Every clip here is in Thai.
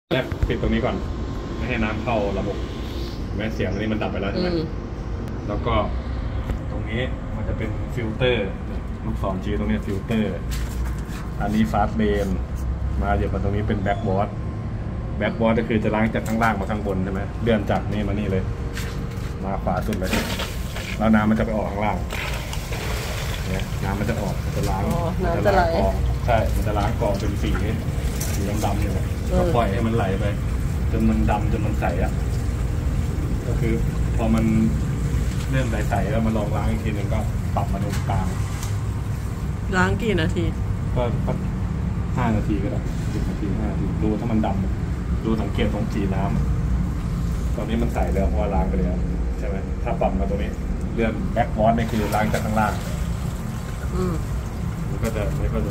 แรกปิดตรงนี้ก่อนไม่ให้น้ำเข้าระบบแม้เสียงอันนี้มันดับไปแล้วใช่ไหมแล้วก็ตรงนี้มันจะเป็นฟิลเตอร์ลูกศรชี้ตรงนี้ฟิลเตอร์อันนี้ฟาสต์เลนมาเดี๋ยวมาตรงนี้เป็นแบ็กบอร์ดก็คือจะล้างจากข้างล่างมาข้างบนใช่ไหมเลื่อนจากนี่มานี่เลยมาขวาสุดเลยแล้วน้ำมันจะไปออกข้างล่างเนี่ยน้ำมันจะออกมันจะล้างมันจะล้างกองใช่มันจะล้างกองเป็นสีดำๆอยู่ก็ปล่อยให้มันไหลไปจนมันดำจนมันใสอ่ะก็คือพอมันเริ่มใสๆแล้วมาลองล้างอีกทีหนึ่งก็ปรับมาตรงกลางล้างกี่นาทีก็5 นาทีก็ได้10 นาที5 นาทีดูถ้ามันดำดูสังเกตตรงสีน้ำตอนนี้มันใสแล้วเพราะว่าล้างไปแล้วใช่ไหมถ้าปรับมาตรงนี้เลื่อนแบ็กบอสนี่คือล้างจากข้างล่างมันก็จะ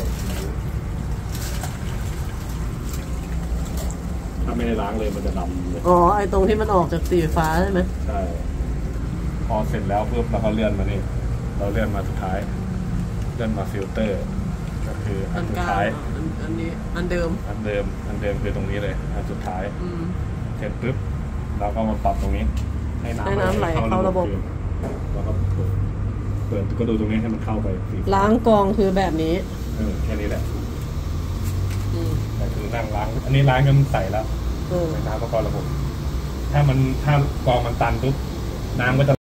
ถ้าไม่ได้ล้างเลยมันจะดำเลยอ๋อไอตรงที่มันออกจากสีฟ้าใช่ไหมใช่พอเสร็จแล้วปุ๊บเราก็เลื่อนมานี่เราเลื่อนมาสุดท้ายเลื่อนมาฟิลเตอร์ก็คืออันสุดท้ายอันนี้อันเดิมคือตรงนี้เลยอันสุดท้ายเสร็จปุ๊บเราก็มาปรับตรงนี้ให้น้ำไหลเข้าระบบแล้วก็เปิดก็ดูตรงนี้ให้มันเข้าไปล้างกองคือแบบนี้แค่นี้แหละแต่คือนั่งล้างอันนี้ล้างจนใสแล้วน้ำก็เข้าระบบถ้ากองมันตันปุ๊บน้ำก็จะ